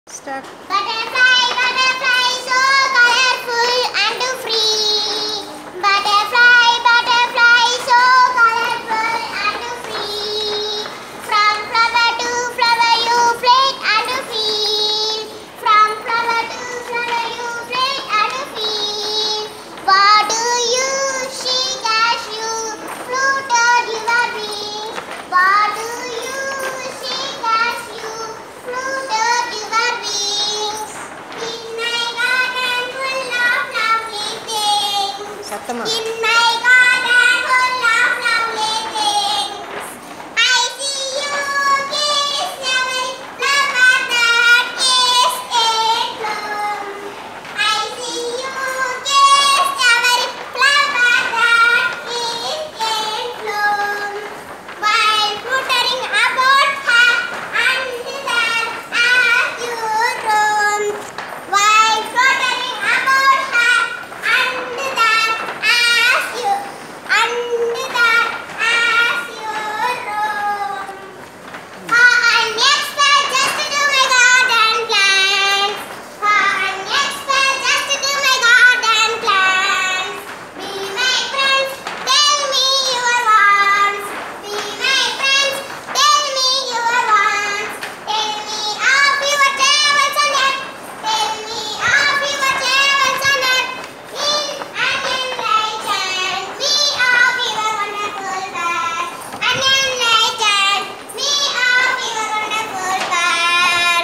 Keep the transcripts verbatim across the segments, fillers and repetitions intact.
Start. Butterfly, butterfly, so colorful and free. Butterfly, butterfly, so colorful and free. From flower to flower you flit and feel. From flower to flower you flit and feel. What do you seek as you flutter your wings? What do you seek as you flutter your wings? In my garden full of lovely things. சத்தமா In my garden full of lovely things. I see you kiss every flower that is in bloom. I see you kiss every flower that is in bloom. While fluttering about her and there as you roam. While fluttering about her and there as you and there as you roam. Ah, I'm expert just to do my garden plans. Ah, I'm expert just to do my garden plans. Be my friends, tell me your wants. Be my friends, tell me your wants. Tell me of your travels on earth. Tell me of your travels on earth. In and enlighten me of your wonderful world. And enlighten me of your wonderful world.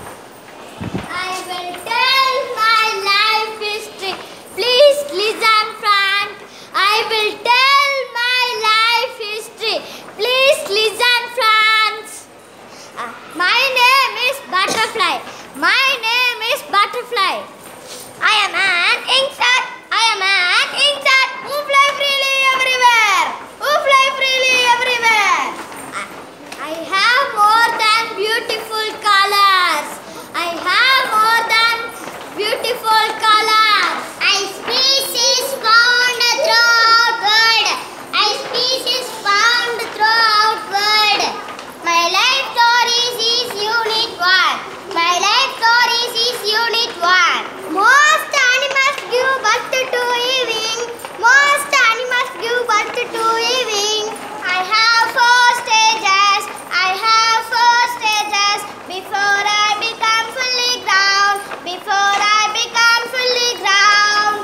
I will tell my life history. Please listen, Frank. I will tell my life history. Please listen, Franz. Uh, my name is Butterfly. My name is Butterfly. I am an insect. I am an insect who fly freely everywhere. Who fly freely everywhere. I, I have more than beautiful colors. I have more than beautiful colors. I species found throughout world. I species found throughout world. My life stories is unit one. My life stories is unit one. Most animals give birth to living. Most animals give birth to living. I have four stages. I have four stages before I become fully ground. Before I become fully ground.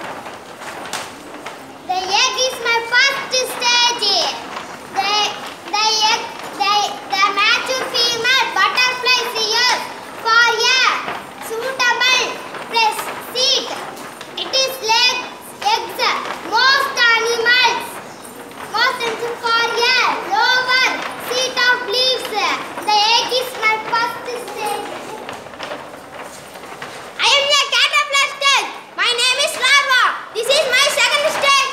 The egg is my first stage. The, the egg, the, the mature female butterfly sears for a suitable place seat. It is legs, eggs. Most animals, most animals for a lower seat of leaves. The egg is my first stage. I am a caterpillar stage. My name is larva. This is my second stage.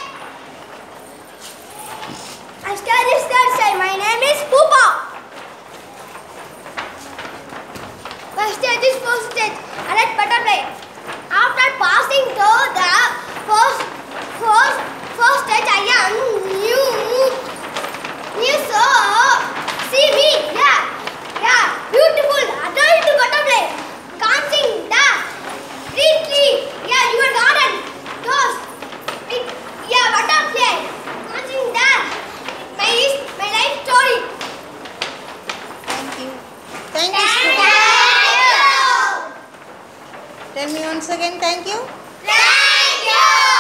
I stage is third stage. My name is pupa. My stage is fourth stage. Adult butterfly. After passing through the first, first, first stage, I am new. New so see me. Yeah, yeah. Beautiful adult butterfly. Dancing the tree tree. Yeah, your garden. Those. It, yeah, butterfly. Dancing the my my life story. Thank you. Thank you, Thank student. you. Tell me once again, thank you. Thank you.